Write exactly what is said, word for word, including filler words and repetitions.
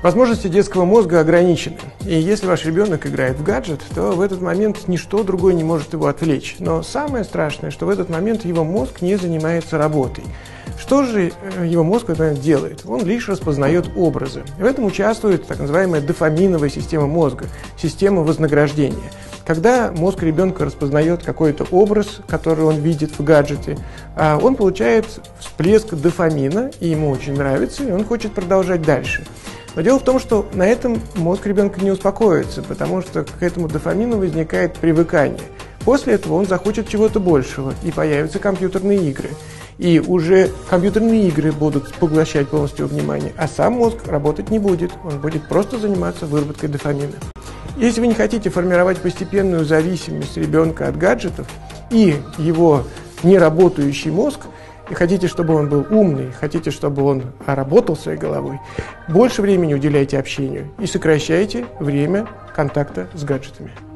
Возможности детского мозга ограничены, и если ваш ребенок играет в гаджет, то в этот момент ничто другое не может его отвлечь. Но самое страшное, что в этот момент его мозг не занимается работой. Что же его мозг в этот момент делает? Он лишь распознает образы. В этом участвует так называемая дофаминовая система мозга, система вознаграждения. Когда мозг ребенка распознает какой-то образ, который он видит в гаджете, он получает всплеск дофамина, и ему очень нравится, и он хочет продолжать дальше. Но дело в том, что на этом мозг ребенка не успокоится, потому что к этому дофамину возникает привыкание. После этого он захочет чего-то большего, и появятся компьютерные игры. И уже компьютерные игры будут поглощать полностью внимание, а сам мозг работать не будет, он будет просто заниматься выработкой дофамина. Если вы не хотите формировать постепенную зависимость ребенка от гаджетов и его неработающий мозг, и хотите, чтобы он был умный, хотите, чтобы он работал своей головой, больше времени уделяйте общению и сокращайте время контакта с гаджетами.